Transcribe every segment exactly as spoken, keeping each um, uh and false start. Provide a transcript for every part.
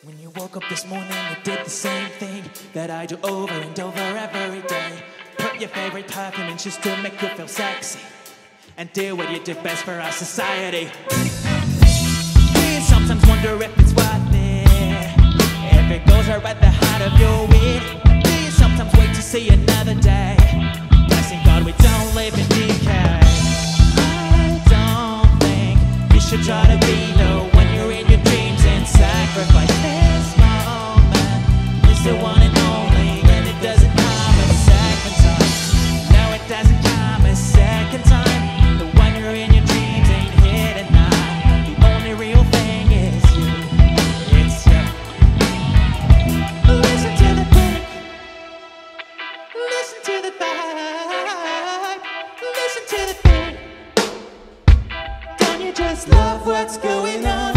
When you woke up this morning, you did the same thing that I do over and over every day. Put your favorite perfume in just to make you feel sexy, and do what you do best for our society. We sometimes wonder if it's worth it, if it goes right at the heart of your weed. We sometimes wait to see another day, blessing God we don't live in decay. I don't think you should try to be the one you're in your dreams and sacrifice. This moment is the one and only, and it doesn't come a second time. No, it doesn't come a second time. The one you're in your dreams ain't here tonight. The only real thing is you. It's you. Listen to the beat. Listen to the vibe. Listen to the beat. Don't you just love what's going on?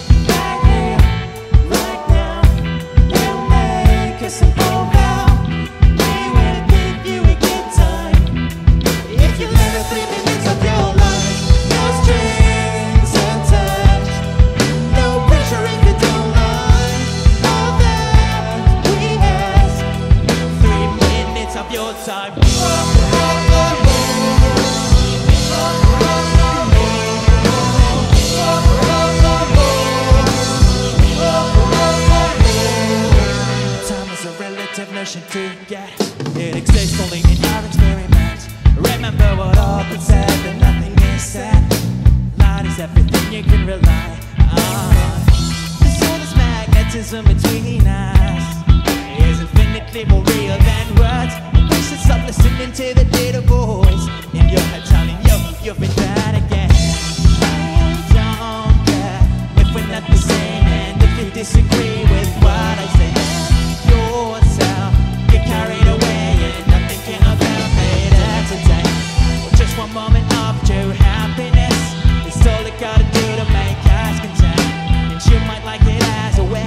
Time. Time is a relative notion to get. It exists only in our experiments. Remember what all been said, that nothing is said. Light is everything you can rely on. There's all this magnetism between us is infinitely more real than words. Stop listening to the little voice in your head telling you you've been bad again. I don't care if we're not the same, and if you disagree with what I say. Yourself, get carried away, and nothing can ever made it today. Well, just one moment of true happiness is all you gotta do to make us content, and you might like it as well.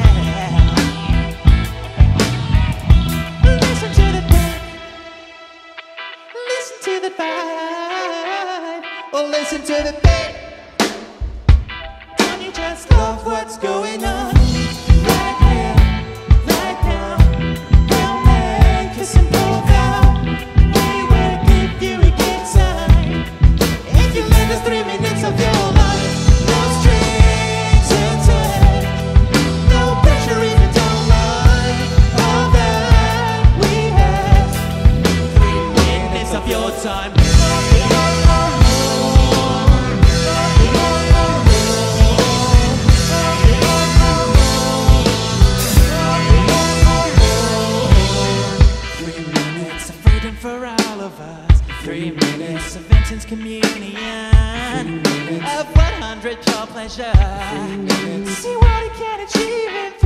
To the vibe, or listen to the beat. Can you just love what's going on right here, right now? We'll make a simple vow. We will give you a good time if you lend us three minutes of your life. No strings attached, no pressure if you don't like all that we have. Three minutes of your time. Three minutes of freedom for all of us. Three minutes of intense communion. Of one hundred pure pleasure. See what it can achieve in